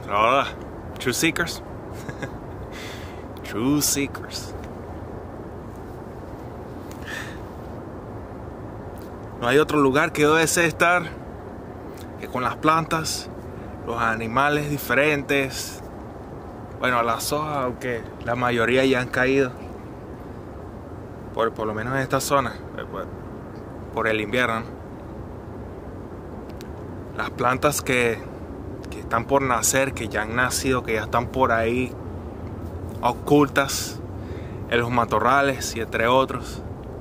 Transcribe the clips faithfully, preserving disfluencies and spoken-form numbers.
Hola, Truth Seekers. Truth Seekers. No hay otro lugar que yo desee estar que con las plantas, los animales diferentes. Bueno, las hojas, aunque la mayoría ya han caído. Por, por lo menos en esta zona, por el invierno. Las plantas que, que están por nacer, que ya han nacido, que ya están por ahí ocultas en los matorrales y entre otros.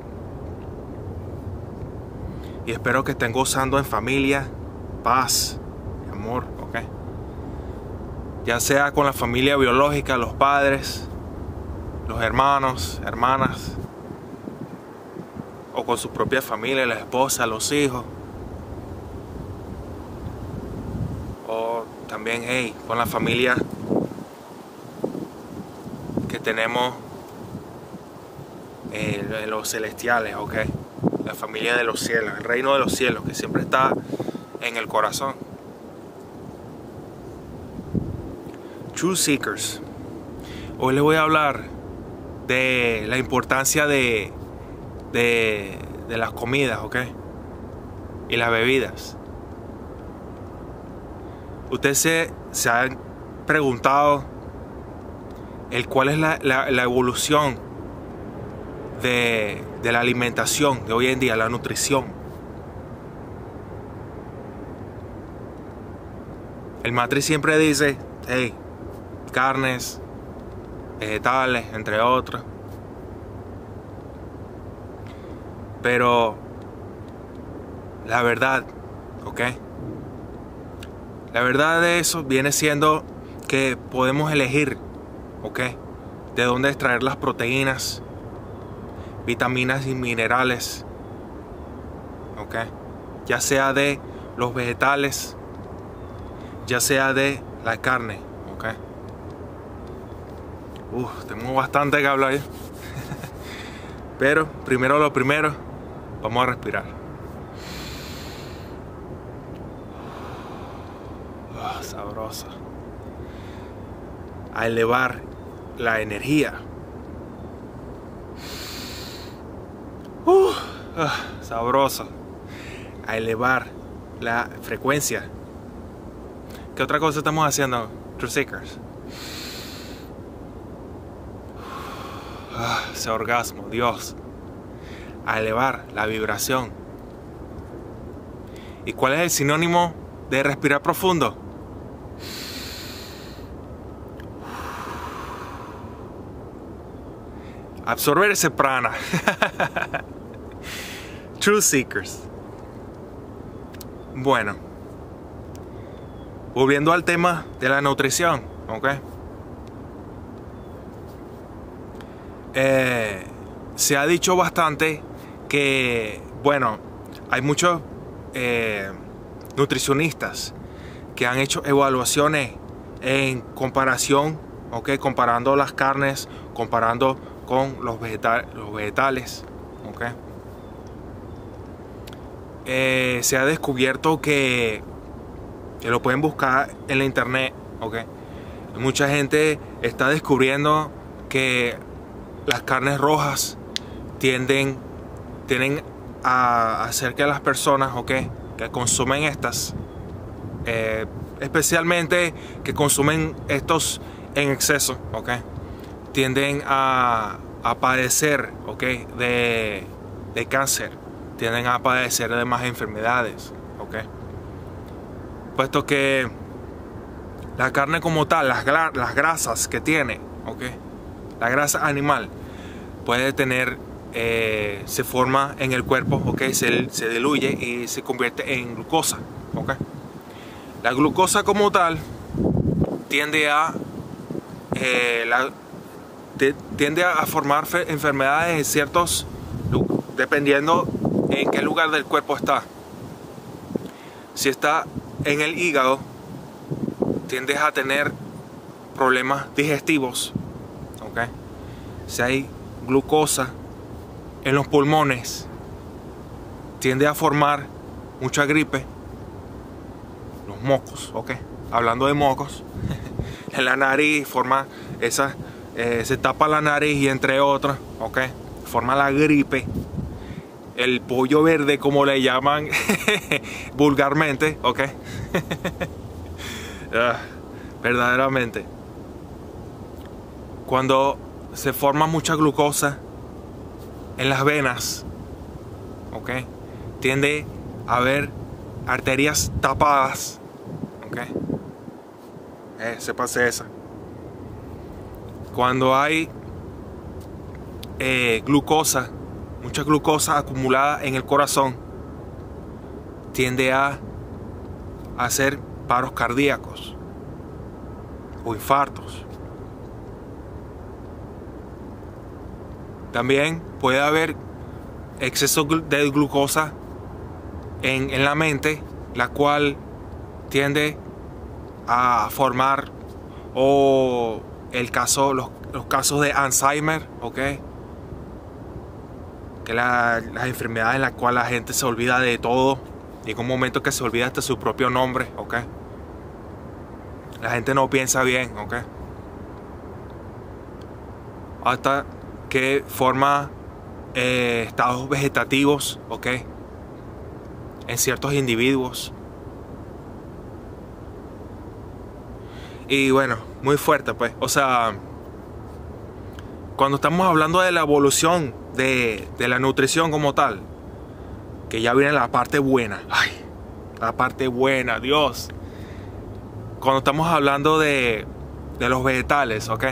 Y espero que estén gozando en familia, paz y amor, ¿ok? Ya sea con la familia biológica, los padres, los hermanos, hermanas, o con su propia familia, la esposa, los hijos. O también, hey, con la familia que tenemos eh, los celestiales, ¿ok? La familia de los cielos, el reino de los cielos, que siempre está en el corazón. Truth Seekers. Hoy les voy a hablar de la importancia de, de, de las comidas, ¿ok? Y las bebidas. Ustedes se, se han preguntado el cuál es la, la, la evolución de, de la alimentación de hoy en día, la nutrición. El Matrix siempre dice, hey, carnes, vegetales, entre otros. Pero la verdad, ¿ok? La verdad de eso viene siendo que podemos elegir, ¿ok? De dónde extraer las proteínas, vitaminas y minerales, ¿ok? Ya sea de los vegetales, ya sea de la carne, ¿ok? Uf, tengo bastante que hablar. Pero primero lo primero, vamos a respirar. Oh, sabrosa. A elevar la energía. Uh, uh, sabroso. A elevar la frecuencia. ¿Qué otra cosa estamos haciendo, Truth Seekers? Uh, ese orgasmo, Dios. A elevar la vibración. ¿Y cuál es el sinónimo de respirar profundo? Absorber ese prana. Truth Seekers. Bueno, volviendo al tema de la nutrición, ¿ok? Eh, se ha dicho bastante que, bueno, hay muchos eh, nutricionistas que han hecho evaluaciones en comparación, ¿ok? Comparando las carnes, comparando con los, vegetal los vegetales, ¿ok? Eh, se ha descubierto que, que lo pueden buscar en la internet, ¿ok? Mucha gente está descubriendo que las carnes rojas tienden, tienden a hacer que las personas, ¿ok? Que consumen estas, eh, especialmente que consumen estos en exceso, ¿ok? Tienden a, a padecer, ¿ok? de, de cáncer, tienden a padecer de más enfermedades, ¿ok? Puesto que la carne como tal, las, las grasas que tiene, ¿ok? La grasa animal puede tener, eh, se forma en el cuerpo, ¿ok? Se, se diluye y se convierte en glucosa, ¿ok? La glucosa como tal tiende a eh, la, tiende a formar enfermedades en ciertos, dependiendo en qué lugar del cuerpo está. Si está en el hígado, tiendes a tener problemas digestivos, ¿ok? Si hay glucosa en los pulmones, tiende a formar mucha gripe, los mocos, ¿ok? hablando de mocos, en la nariz, forma esa, eh, se tapa la nariz y entre otras, ok, forma la gripe, el pollo verde como le llaman vulgarmente, ok. uh, verdaderamente, cuando se forma mucha glucosa en las venas, ok, tiende a haber arterias tapadas, ok, eh, sépase esa. Cuando hay eh, glucosa, mucha glucosa acumulada en el corazón, tiende a hacer paros cardíacos o infartos. También puede haber exceso de glucosa en, en la mente, la cual tiende a formar o el caso, los, los casos de Alzheimer, ok, que la, las enfermedades en las cuales la gente se olvida de todo, llega un momento que se olvida hasta su propio nombre, ok, la gente no piensa bien, ok, hasta que forma eh, estados vegetativos, ok, en ciertos individuos. Y bueno, muy fuerte pues, o sea, cuando estamos hablando de la evolución de, de la nutrición como tal, que ya viene la parte buena, ay, la parte buena, Dios, cuando estamos hablando de, de los vegetales, ok,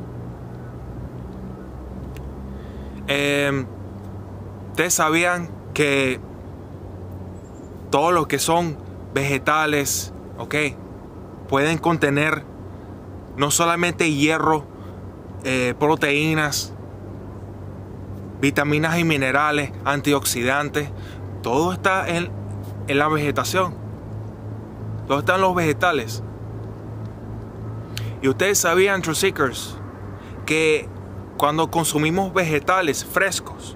eh, ustedes sabían que todo lo que son vegetales, ok, pueden contener no solamente hierro, eh, proteínas, vitaminas y minerales, antioxidantes, todo está en, en la vegetación, todo está en los vegetales. Y ustedes sabían, Truth Seekers, que cuando consumimos vegetales frescos,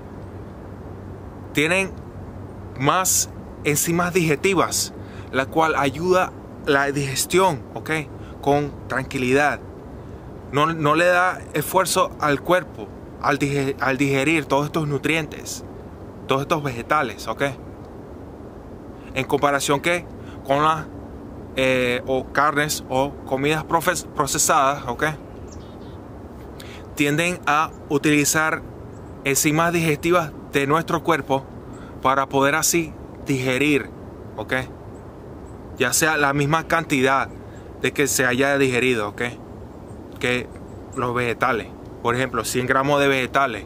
tienen más enzimas digestivas, la cual ayuda la digestión, ok, con tranquilidad. No, no le da esfuerzo al cuerpo al digerir, al digerir todos estos nutrientes, todos estos vegetales, ok, en comparación que con las eh, o carnes o comidas procesadas, ok, tienden a utilizar enzimas digestivas de nuestro cuerpo para poder así digerir, ok, ya sea la misma cantidad de que se haya digerido, ok, que los vegetales. Por ejemplo, cien gramos de vegetales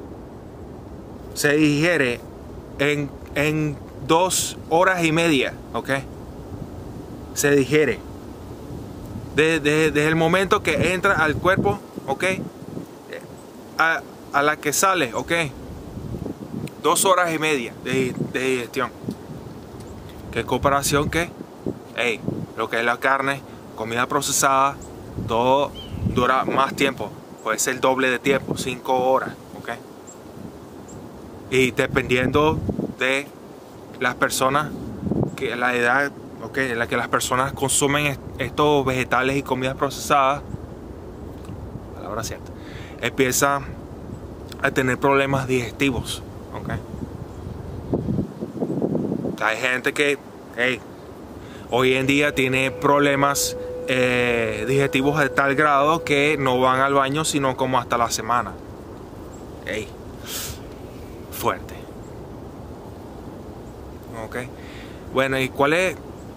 se digiere en, en dos horas y media, ok, se digiere desde de, de el momento que entra al cuerpo, ok, a, a la que sale, ok, dos horas y media de, de digestión. ¿Qué comparación que? Hey, lo que es la carne, comida procesada, todo dura más tiempo, puede ser el doble de tiempo, cinco horas, ok. Y dependiendo de las personas, que la edad, ok, en la que las personas consumen estos vegetales y comidas procesadas, palabra cierta, empieza a tener problemas digestivos, ok. Hay gente que, hey, hoy en día tiene problemas eh, digestivos de tal grado que no van al baño sino como hasta la semana. Hey, fuerte. Ok. Bueno, ¿y cuál es?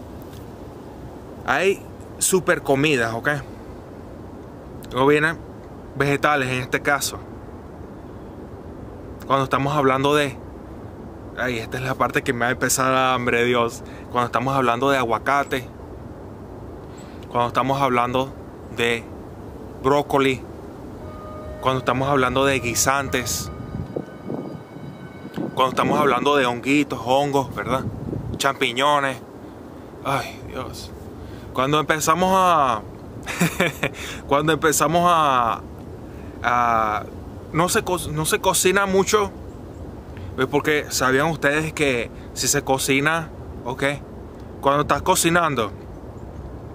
Hay super comidas, ok. Luego vienen vegetales en este caso. Cuando estamos hablando de... Ay, esta es la parte que me va a empezar a hambre, Dios. Cuando estamos hablando de aguacate, cuando estamos hablando de brócoli, cuando estamos hablando de guisantes, cuando estamos hablando de honguitos, hongos, ¿verdad? Champiñones. Ay, Dios. Cuando empezamos a... cuando empezamos a... a no se, no se cocina mucho. Porque sabían ustedes que si se cocina, ok, cuando estás cocinando,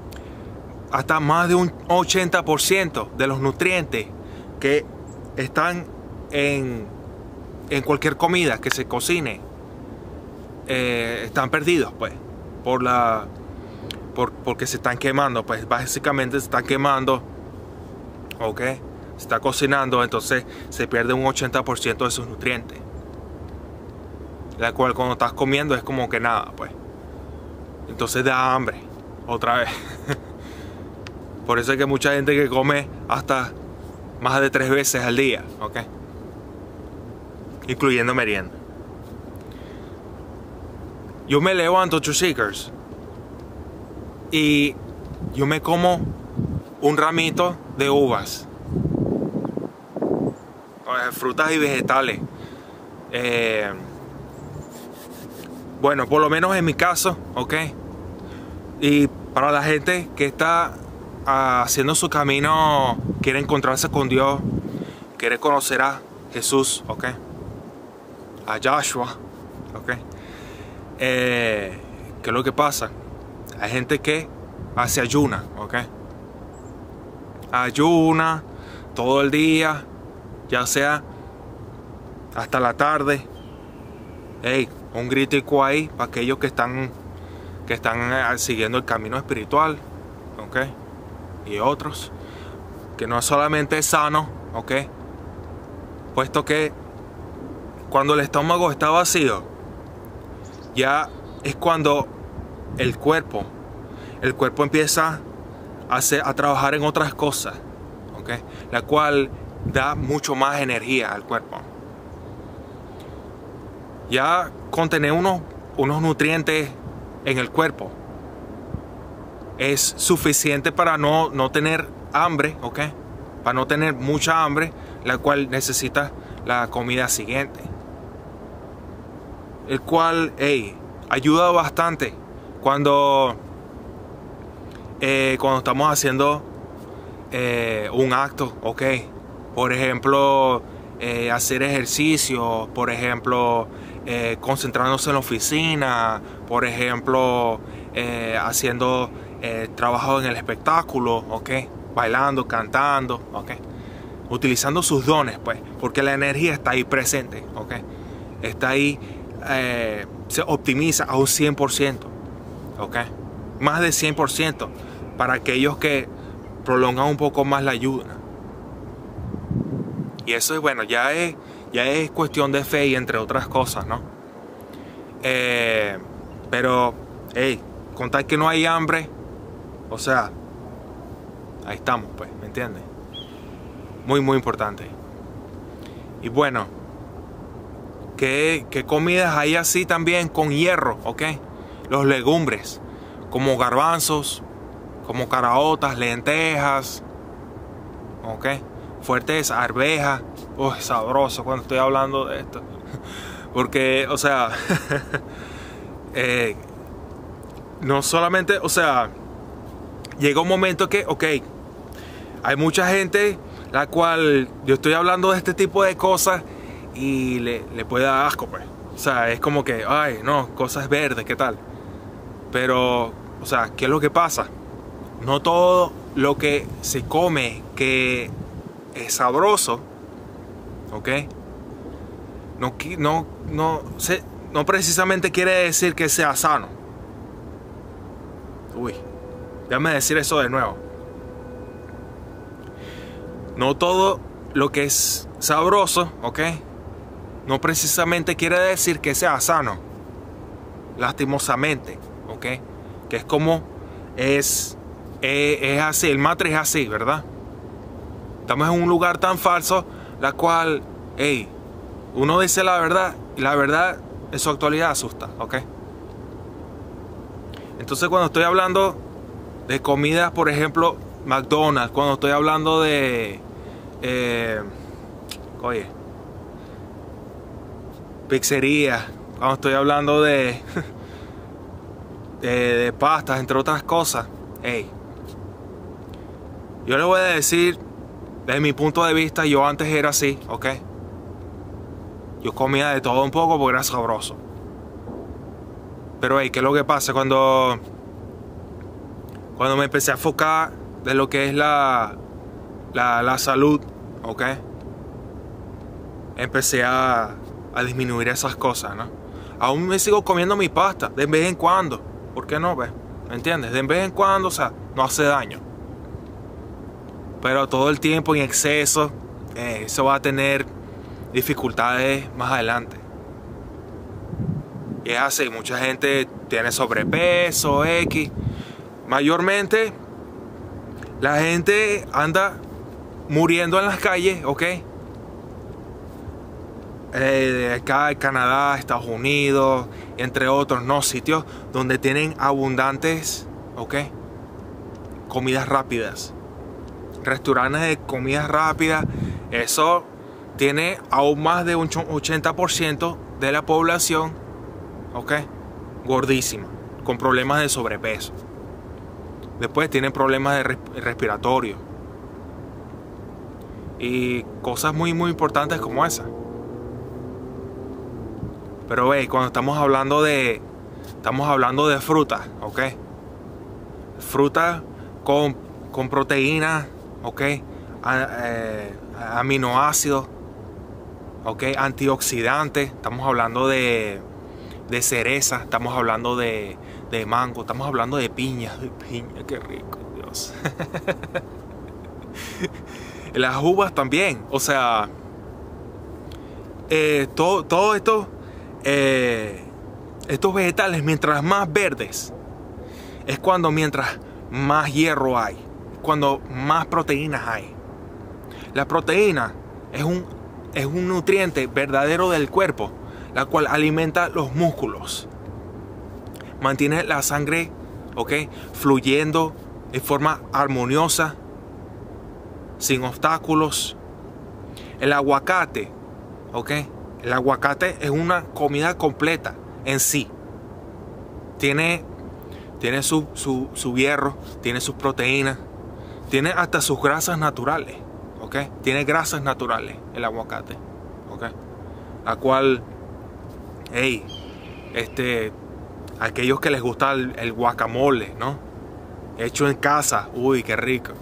hasta más de un ochenta por ciento de los nutrientes que están en, en cualquier comida que se cocine eh, están perdidos, pues, por la por, porque se están quemando, pues básicamente se están quemando, ok, se está cocinando, entonces se pierde un ochenta por ciento de sus nutrientes, la cual cuando estás comiendo es como que nada, pues, entonces da hambre otra vez. Por eso es que mucha gente que come hasta más de tres veces al día, ok, incluyendo merienda. Yo me levanto ocho Shakers y yo me como un ramito de uvas, frutas y vegetales. Eh, bueno, por lo menos en mi caso, ok. Y para la gente que está uh, haciendo su camino, quiere encontrarse con Dios, quiere conocer a Jesús, ok, a Joshua, ok. Eh, ¿Qué es lo que pasa? Hay gente que hace ayuna, ok. Ayuna todo el día, ya sea hasta la tarde. Hey, un gritico ahí para aquellos que están que están siguiendo el camino espiritual, ok, y otros que no solamente es sano, ok, puesto que cuando el estómago está vacío, ya es cuando el cuerpo el cuerpo empieza a, hacer, a trabajar en otras cosas, ok, la cual da mucho más energía al cuerpo. Ya contener unos, unos nutrientes en el cuerpo es suficiente para no, no tener hambre, ok, para no tener mucha hambre, la cual necesita la comida siguiente, el cual, hey, ayuda bastante cuando eh, cuando estamos haciendo eh, un acto, ok, por ejemplo, eh, hacer ejercicio, por ejemplo, eh, concentrándose en la oficina, por ejemplo, eh, haciendo eh, trabajo en el espectáculo, ok, bailando, cantando, ok, utilizando sus dones, pues, porque la energía está ahí presente, ok, está ahí, eh, se optimiza a un cien por ciento, ok, más de cien por ciento para aquellos que prolongan un poco más la ayuda. Y eso es bueno, ya es, ya es cuestión de fe y entre otras cosas, ¿no? Eh, pero, hey, contar que no hay hambre, o sea, ahí estamos, pues, ¿me entiendes? Muy, muy importante. Y bueno, ¿qué, qué comidas hay así también con hierro, ok? Los legumbres, como garbanzos, como caraotas, lentejas, ok, fuertes, arvejas. Uy, sabroso cuando estoy hablando de esto, porque, o sea, eh, no solamente, o sea, llega un momento que, ok, hay mucha gente la cual yo estoy hablando de este tipo de cosas y le, le puede dar asco, pues. O sea, es como que, ay, no, cosas verdes, ¿qué tal? Pero, o sea, ¿qué es lo que pasa? No todo lo que se come que es sabroso, ok, no, no, no, se, no precisamente quiere decir que sea sano. Uy, déjame decir eso de nuevo. No todo lo que es sabroso, ok, no precisamente quiere decir que sea sano. Lastimosamente, ok, que es como es, es, es así, el matriz es así, ¿verdad? Estamos en un lugar tan falso, la cual, hey, uno dice la verdad y la verdad en su actualidad asusta, ¿ok? Entonces cuando estoy hablando de comidas, por ejemplo, McDonald's, cuando estoy hablando de, eh, oye, pizzería, cuando estoy hablando de, de, de pastas, entre otras cosas, hey, yo les voy a decir, desde mi punto de vista, yo antes era así, ¿ok? Yo comía de todo un poco porque era sabroso. Pero, hey, ¿qué es lo que pasa? Cuando, cuando me empecé a enfocar de lo que es la, la, la salud, ¿ok? Empecé a, a disminuir esas cosas, ¿no? Aún me sigo comiendo mi pasta de vez en cuando. ¿Por qué no, ves? ¿Me entiendes? De vez en cuando, o sea, no hace daño. Pero todo el tiempo en exceso, eh, eso va a tener dificultades más adelante. Y es así, mucha gente tiene sobrepeso, X. Mayormente, la gente anda muriendo en las calles, ¿ok? Eh, acá en Canadá, Estados Unidos, entre otros, no, sitios donde tienen abundantes, ¿ok? Comidas rápidas. Restaurantes de comidas rápidas, eso tiene aún más de un ochenta por ciento de la población, ¿ok? Gordísima, con problemas de sobrepeso. Después tienen problemas de resp respiratorio. Y cosas muy muy importantes como esa. Pero ve, cuando estamos hablando de estamos hablando de fruta, ¿ok? Fruta con, con proteína, ¿ok? A, eh, aminoácidos, ¿ok? Antioxidantes. Estamos hablando de, de cereza, estamos hablando de, de mango, estamos hablando de piña. De piña, qué rico, Dios. Las uvas también, o sea, eh, todo, todo esto, eh, estos vegetales, mientras más verdes, es cuando mientras más hierro hay, cuando más proteínas hay. La proteína es un, es un nutriente verdadero del cuerpo, la cual alimenta los músculos, mantiene la sangre, ¿ok?, fluyendo de forma armoniosa, sin obstáculos. El aguacate, ¿ok? El aguacate es una comida completa en sí. Tiene, tiene su, su, su hierro, tiene sus proteínas, tiene hasta sus grasas naturales, ¿ok? Tiene grasas naturales el aguacate, ¿ok? La cual, hey, este, aquellos que les gusta el, el guacamole, ¿no? Hecho en casa, uy, qué rico.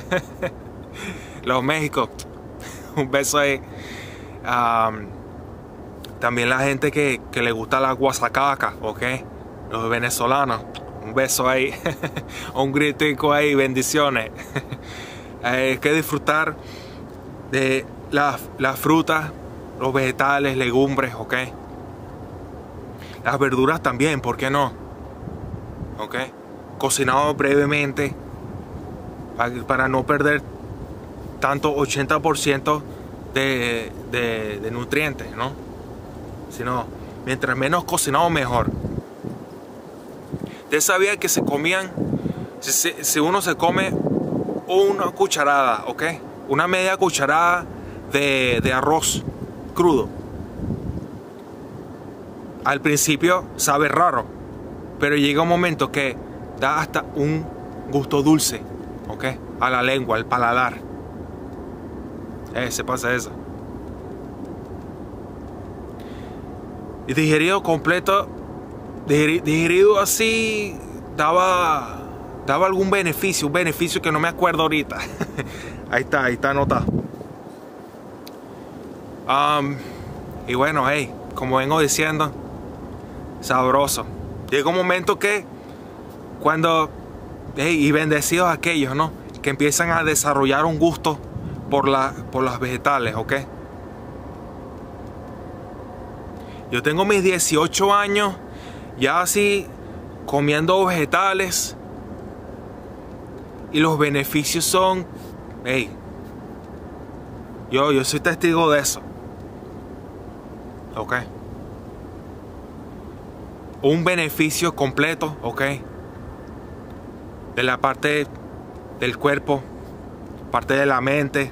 Los México, un beso ahí. Um, también la gente que, que le gusta la guasacaca, ¿ok? Los venezolanos, un beso ahí. Un gritico ahí, bendiciones. Hay que disfrutar de las la frutas, los vegetales, legumbres, ¿ok? Las verduras también, ¿por qué no? ¿Ok? Cocinado brevemente para, para no perder tanto ochenta por ciento de, de, de nutrientes, ¿no? Sino, mientras menos cocinado, mejor. Usted sabía que se comían, si, si uno se come una cucharada, ¿ok? Una media cucharada de, de arroz crudo. Al principio sabe raro, pero llega un momento que da hasta un gusto dulce, ¿ok? A la lengua, al paladar. Eh, se pasa eso. Y digerido completo, digerido, digerido así, daba, daba algún beneficio, un beneficio que no me acuerdo ahorita. Ahí está, ahí está anotado. Um, y bueno, hey, como vengo diciendo, sabroso. Llega un momento que cuando, hey, y bendecidos aquellos, ¿no?, que empiezan a desarrollar un gusto por, la, por las vegetales, ¿ok? Yo tengo mis dieciocho años ya así comiendo vegetales y los beneficios son, hey, yo, yo soy testigo de eso, ¿ok? Un beneficio completo, ¿ok? De la parte del cuerpo, parte de la mente.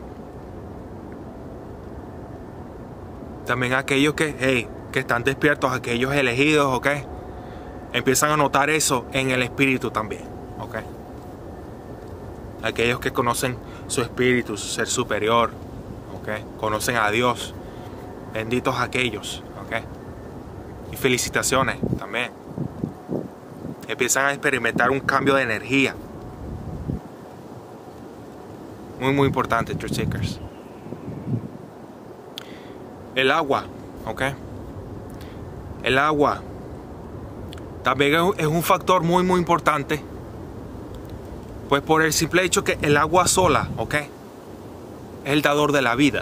También aquellos que, hey, que están despiertos, aquellos elegidos, ¿ok? Empiezan a notar eso en el espíritu también, ¿ok? Aquellos que conocen su espíritu, su ser superior, ¿ok? Conocen a Dios. Benditos aquellos, ¿ok? Y felicitaciones también. Empiezan a experimentar un cambio de energía. Muy, muy importante, Truth Seekers. El agua, ¿ok? El agua también es un factor muy, muy importante. Pues por el simple hecho que el agua sola, ¿ok? Es el dador de la vida.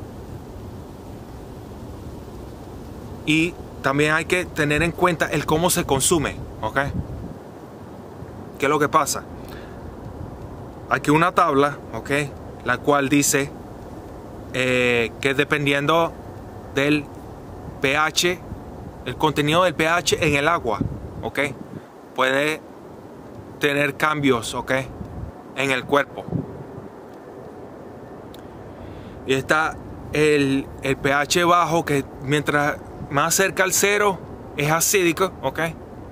Y también hay que tener en cuenta el cómo se consume, ¿ok? ¿Qué es lo que pasa? Aquí una tabla, ¿ok? La cual dice eh, que dependiendo del pH, el contenido del pH en el agua, ¿ok? Puede tener cambios, ¿ok? En el cuerpo. Y está el, el pH bajo, que mientras más cerca al cero es acídico, ¿ok?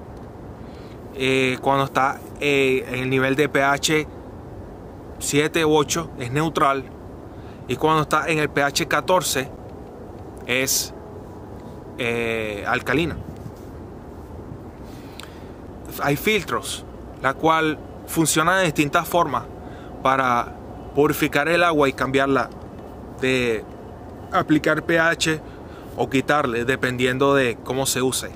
Eh, cuando está eh, en el nivel de pH siete u ocho es neutral, y cuando está en el pH catorce es eh, alcalina. Hay filtros la cual funciona de distintas formas para purificar el agua y cambiarla de aplicar pH o quitarle, dependiendo de cómo se use.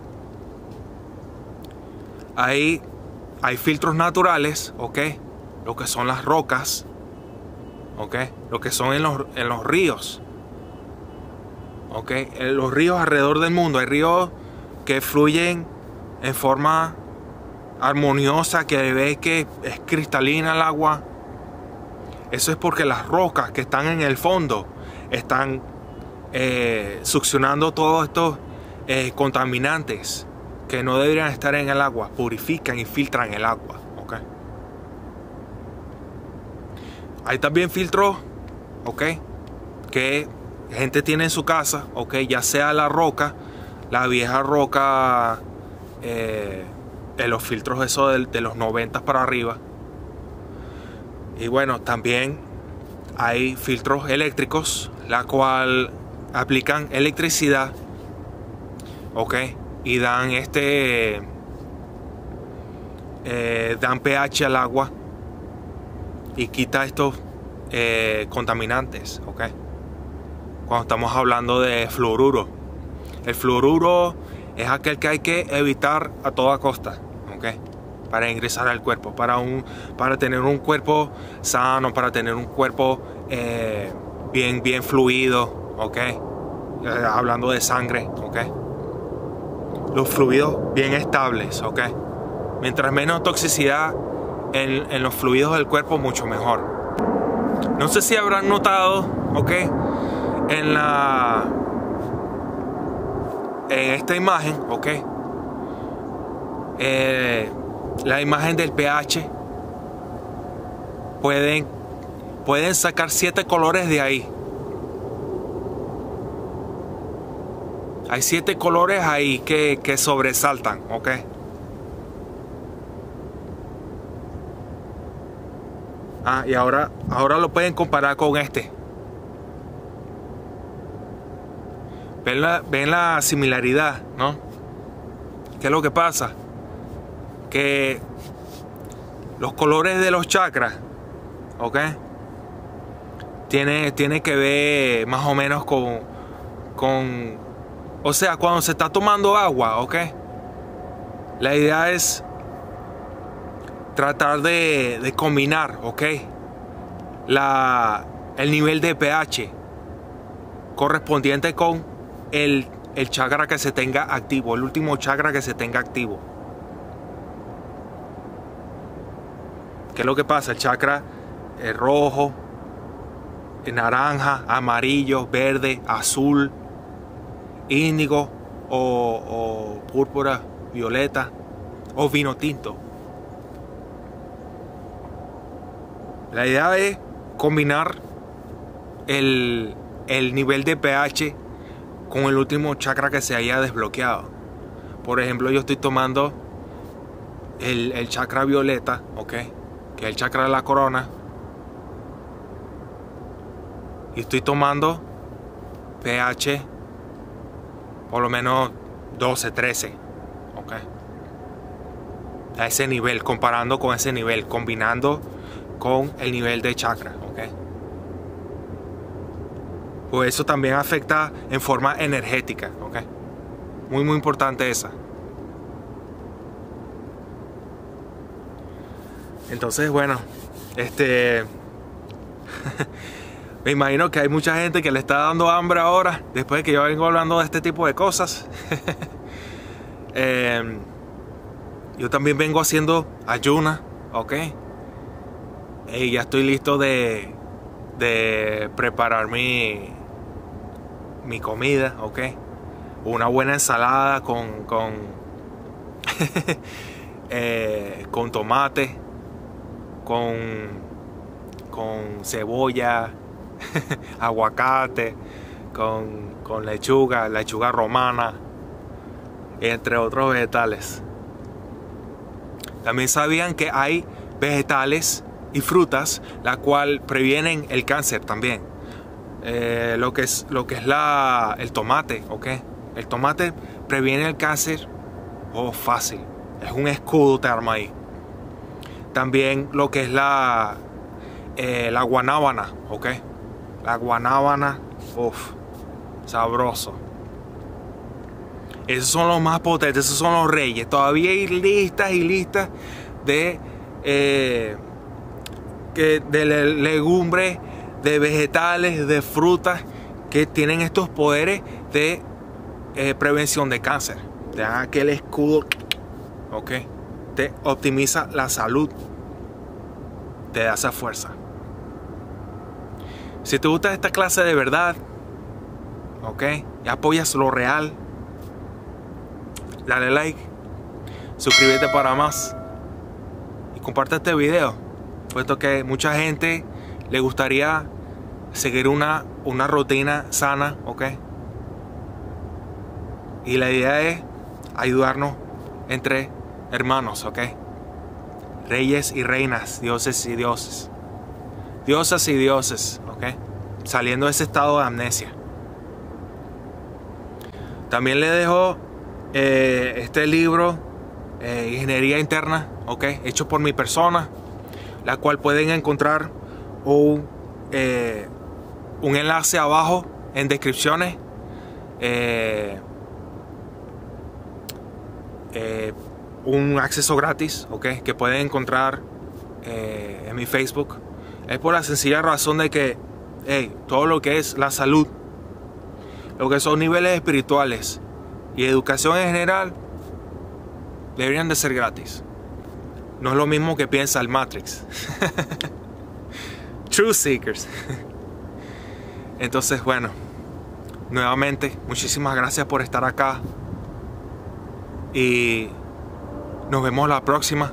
Ahí hay filtros naturales, ¿ok? Lo que son las rocas, ¿ok? Lo que son en los, en los ríos, ¿ok? En los ríos alrededor del mundo hay ríos que fluyen en forma armoniosa, que ves que es cristalina el agua. Eso es porque las rocas que están en el fondo están eh, succionando todos estos eh, contaminantes que no deberían estar en el agua, purifican y filtran el agua, ¿ok? Hay también filtros, ¿ok? Que gente tiene en su casa, ¿ok? Ya sea la roca, la vieja roca, eh, de los filtros esos de, de los noventa para arriba. Y bueno, también hay filtros eléctricos, la cual aplican electricidad, ¿ok? Y dan este eh, dan pH al agua y quita estos eh, contaminantes, ¿ok? Cuando estamos hablando de fluoruro, el fluoruro es aquel que hay que evitar a toda costa, ¿ok? Para ingresar al cuerpo, para un para tener un cuerpo sano, para tener un cuerpo eh, bien bien fluido, ¿ok? Eh, hablando de sangre, ¿ok? Los fluidos bien estables, ¿ok? Mientras menos toxicidad en, en los fluidos del cuerpo, mucho mejor. No sé si habrán notado, ¿ok? En la en esta imagen, ¿ok? Eh, la imagen del pH, pueden pueden sacar siete colores de ahí. Hay siete colores ahí que, que sobresaltan, ¿ok? Ah, y ahora, ahora lo pueden comparar con este. Ven la, ven la similaridad, ¿no? ¿Qué es lo que pasa? Que los colores de los chakras, ¿ok? Tiene, tiene que ver más o menos con, con... O sea, cuando se está tomando agua, ¿ok? La idea es tratar de, de combinar, ¿ok? La, el nivel de pH correspondiente con el, el chakra que se tenga activo, el último chakra que se tenga activo. ¿Qué es lo que pasa? El chakra es rojo, naranja, amarillo, verde, azul, índigo o, o púrpura, violeta o vino tinto. La idea es combinar el, el nivel de pH con el último chakra que se haya desbloqueado. Por ejemplo, yo estoy tomando el, el chakra violeta, ¿ok? Que es el chakra de la corona. Y estoy tomando pH por lo menos doce, trece, ¿ok? A ese nivel, comparando con ese nivel, combinando con el nivel de chakra, ¿ok? Pues eso también afecta en forma energética, ¿ok? Muy, muy importante esa. Entonces, bueno, este... me imagino que hay mucha gente que le está dando hambre ahora, después de que yo vengo hablando de este tipo de cosas. eh, yo también vengo haciendo ayuna, ¿ok? Y ya estoy listo de, de preparar mi, mi comida, ¿ok? Una buena ensalada con, con, eh, con tomate, con, con cebolla, aguacate, con, con lechuga, lechuga romana, entre otros vegetales. También sabían que hay vegetales y frutas la cual previenen el cáncer también. Eh, lo que es lo que es la el tomate, ¿ok? El tomate previene el cáncer. Oh, fácil. Es un escudo te arma ahí. También lo que es la eh, la guanábana, ¿ok? La guanábana, uff, sabroso. Esos son los más potentes, esos son los reyes. Todavía hay listas y listas de eh, que de legumbres, de vegetales, de frutas que tienen estos poderes de eh, prevención de cáncer. Te dan aquel escudo, ok, te optimiza la salud, te da esa fuerza. Si te gusta esta clase de verdad, ok, y apoyas lo real, dale like, suscríbete para más y comparte este video, puesto que mucha gente le gustaría seguir una, una rutina sana, ok. Y la idea es ayudarnos entre hermanos, ok. Reyes y reinas, dioses y dioses, diosas y dioses, ok. Saliendo de ese estado de amnesia. También le dejo eh, este libro, eh, Ingeniería Interna, ok, hecho por mi persona, la cual pueden encontrar un, eh, un enlace abajo en descripciones. Eh, eh, un acceso gratis, ok, que pueden encontrar eh, en mi Facebook. Es por la sencilla razón de que hey, todo lo que es la salud, lo que son niveles espirituales y educación en general deberían de ser gratis. No es lo mismo que piensa el Matrix. Truth Seekers. Entonces, bueno, nuevamente, muchísimas gracias por estar acá. Y nos vemos la próxima.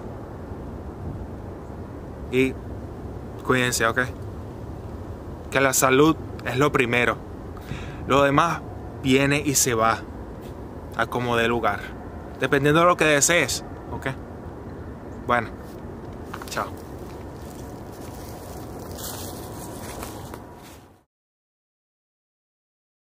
Y cuídense, ok. Que la salud es lo primero. Lo demás viene y se va a como dé lugar, dependiendo de lo que desees, ok. Bueno, chao.